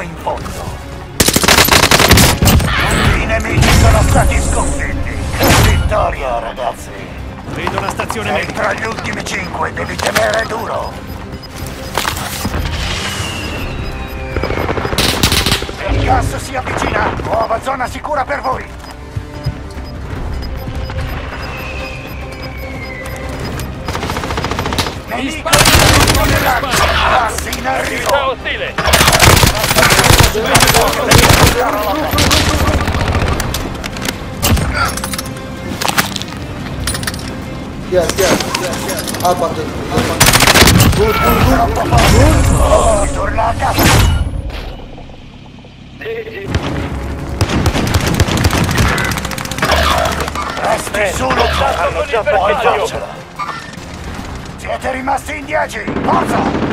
in fondo. I nemici sono stati sconfitti. Vittoria, ragazzi. Vedo una stazione Sei medica. tra gli ultimi 5, devi tenere duro. Il gas si avvicina. Nuova zona sicura per voi. Nemico nell'acqua. Gas in arrivo. Attività ostile! Via. Al parte. Troppo forte. Torna a casa. Resti solo Hanno già puoi bersaglio! farcela. Siete rimasti in 10. Forza!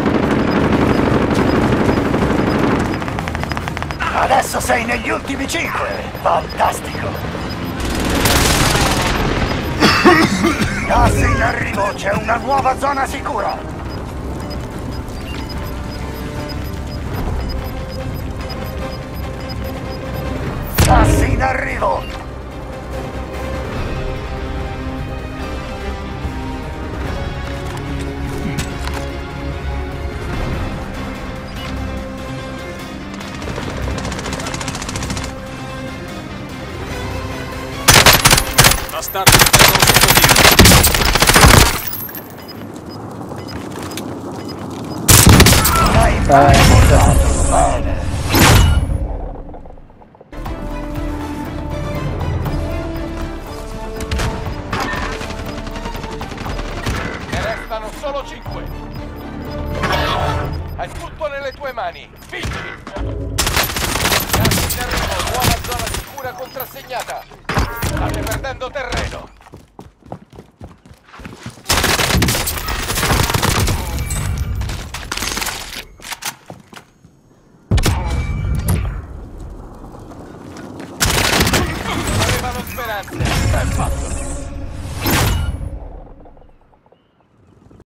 Adesso sei negli ultimi 5. Fantastico. Gas in arrivo, c'è una nuova zona sicura. Gas in arrivo. Bastardi, sono Hai manipolato. Bene. Ne restano solo 5. Hai tutto nelle tue mani. Vinci! Gas in arrivo, nuova zona sicura contrassegnata. State perdendo terreno.